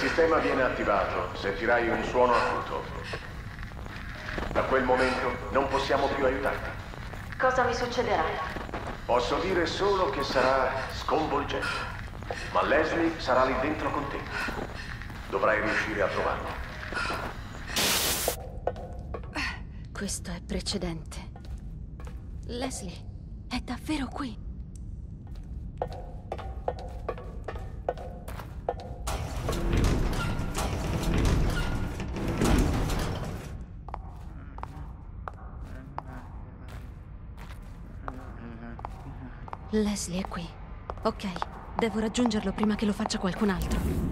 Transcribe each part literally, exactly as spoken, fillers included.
sistema viene attivato, sentirai un suono acuto. Da quel momento non possiamo più aiutarti. Cosa mi succederà? Posso dire solo che sarà sconvolgente. Ma Leslie sarà lì dentro con te. Dovrai riuscire a trovarlo. Questo è precedente. Leslie è davvero qui. Leslie è qui. Ok, devo raggiungerlo prima che lo faccia qualcun altro.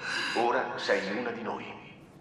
Ora sei una di noi.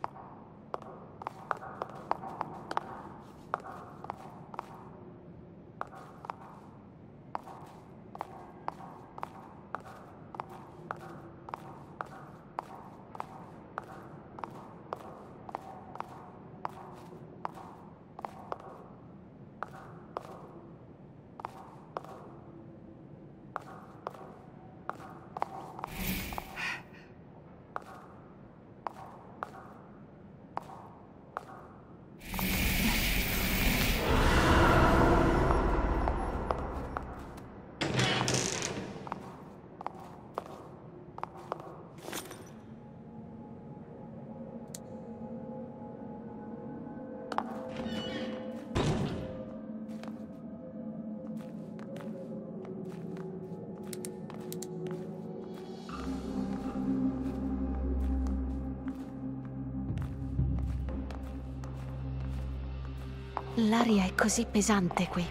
L'aria è così pesante qui.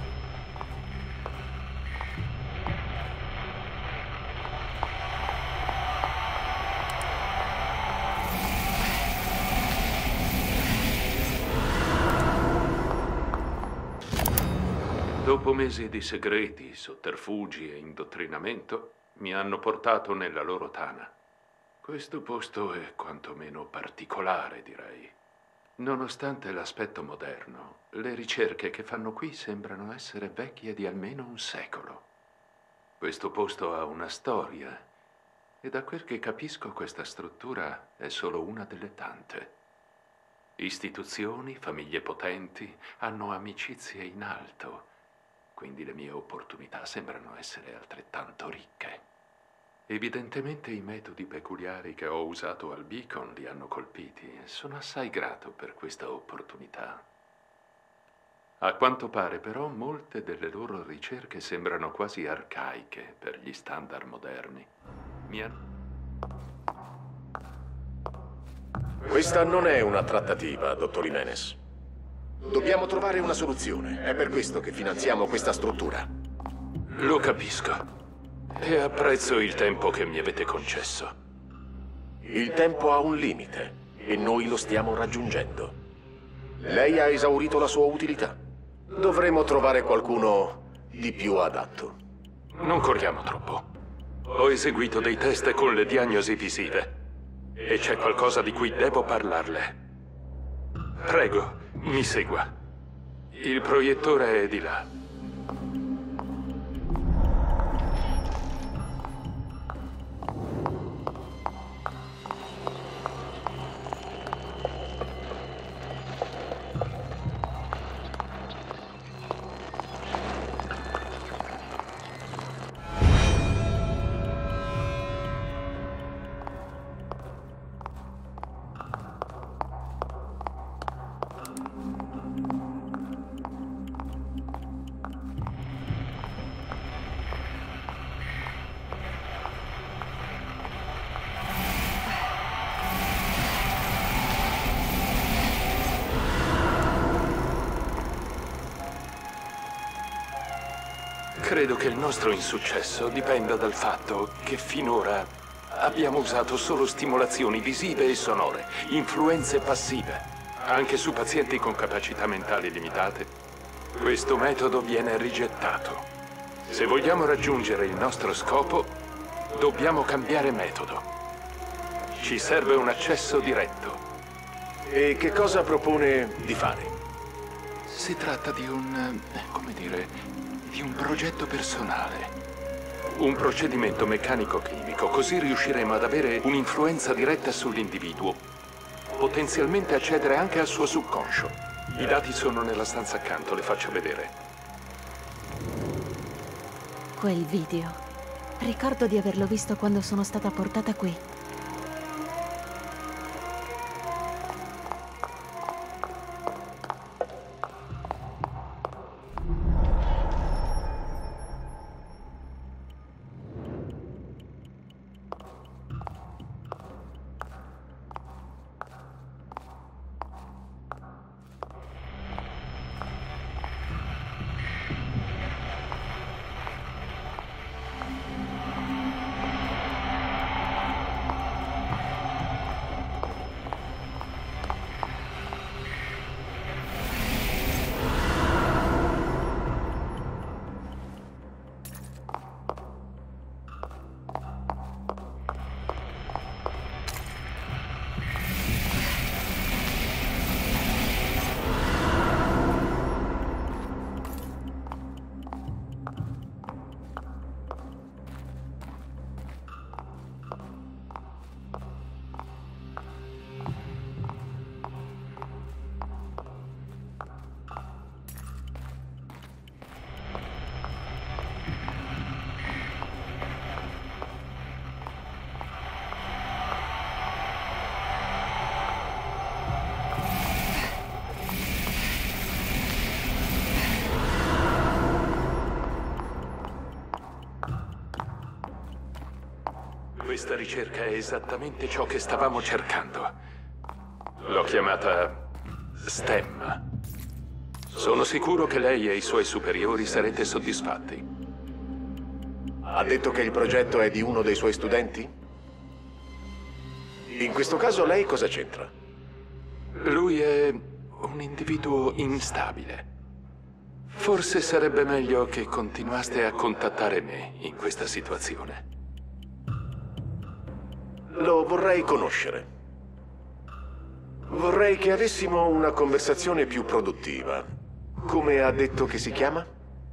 Dopo mesi di segreti, sotterfugi e indottrinamento, mi hanno portato nella loro tana. Questo posto è quantomeno particolare, direi. Nonostante l'aspetto moderno, le ricerche che fanno qui sembrano essere vecchie di almeno un secolo. Questo posto ha una storia e da quel che capisco questa struttura è solo una delle tante. Istituzioni, famiglie potenti hanno amicizie in alto, quindi le mie opportunità sembrano essere altrettanto ricche. Evidentemente i metodi peculiari che ho usato al Beacon li hanno colpiti e sono assai grato per questa opportunità. A quanto pare però molte delle loro ricerche sembrano quasi arcaiche per gli standard moderni. Mi hanno... Questa non è una trattativa, dottor Jimenez. Dobbiamo trovare una soluzione. È per questo che finanziamo questa struttura. Lo capisco. E apprezzo il tempo che mi avete concesso. Il tempo ha un limite e noi lo stiamo raggiungendo. Lei ha esaurito la sua utilità. Dovremo trovare qualcuno di più adatto. Non corriamo troppo. Ho eseguito dei test con le diagnosi visive e c'è qualcosa di cui devo parlarle. Prego, mi segua. Il proiettore è di là. Credo che il nostro insuccesso dipenda dal fatto che finora abbiamo usato solo stimolazioni visive e sonore, influenze passive, anche su pazienti con capacità mentali limitate. Questo metodo viene rigettato. Se vogliamo raggiungere il nostro scopo, dobbiamo cambiare metodo. Ci serve un accesso diretto. E che cosa propone di fare? Si tratta di un... come dire... di un progetto personale. Un procedimento meccanico-chimico, così riusciremo ad avere un'influenza diretta sull'individuo. Potenzialmente accedere anche al suo subconscio. I dati sono nella stanza accanto, le faccio vedere. Quel video. Ricordo di averlo visto quando sono stata portata qui. Questa ricerca è esattamente ciò che stavamo cercando. L'ho chiamata Stemma. Sono sicuro che lei e i suoi superiori sarete soddisfatti. Ha detto che il progetto è di uno dei suoi studenti? In questo caso lei cosa c'entra? Lui è un individuo instabile. Forse sarebbe meglio che continuaste a contattare me in questa situazione. Lo vorrei conoscere. Vorrei che avessimo una conversazione più produttiva. Come ha detto che si chiama?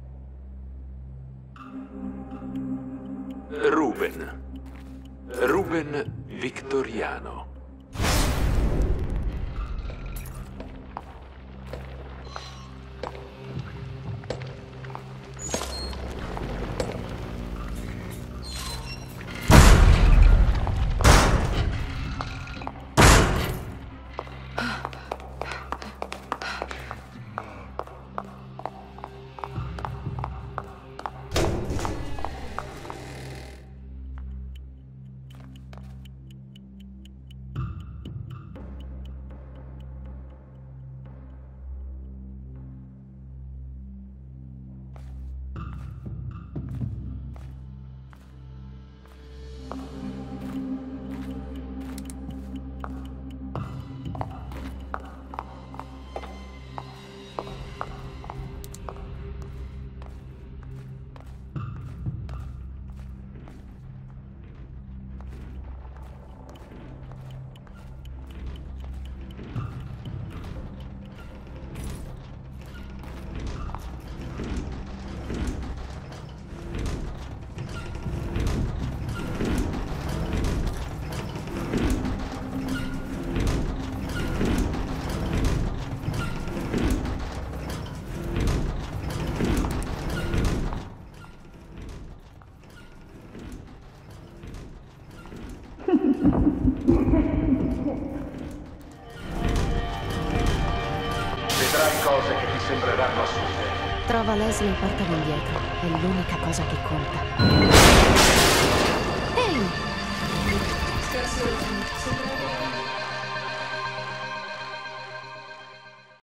Ruben. Ruben Victoriano. Vedrai cose che ti sembreranno assurde. Trova Leslie e portala indietro. È l'unica cosa che conta.